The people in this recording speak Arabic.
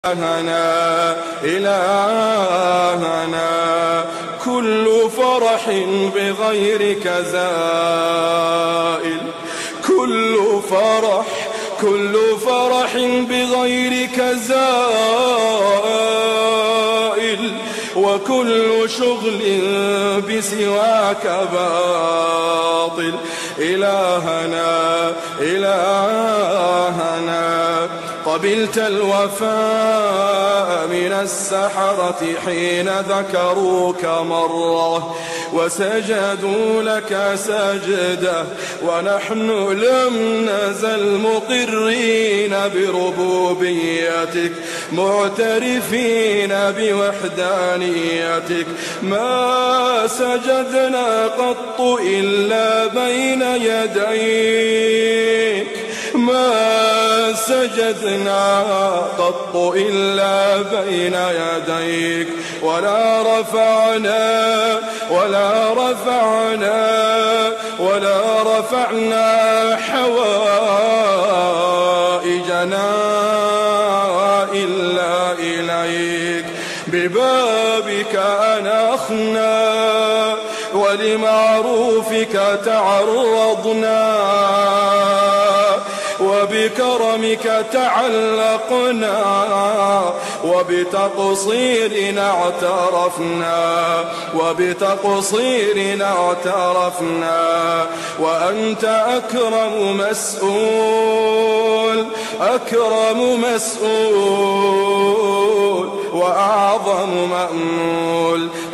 إلهنا كل فرح بغيرك زائل، كل فرح بغيرك زائل، وكل شغل بسواك باطل. إلهنا قبلت الوفاء من السحرة حين ذكروك مرة وسجدوا لك سجدة، ونحن لم نزل مقرين بربوبيتك معترفين بوحدانيتك. ما سجدنا قط إلا بين يديك، ما سجدنا قط إلا بين يديك، ولا رفعنا حوائجنا إلا إليك. ببابك أنخنا ولمعروفك تعرضنا، وبكرمك تعلقنا، وبتقصيرنا اعترفنا، وأنت أكرم مسؤول وأعظم مأمول.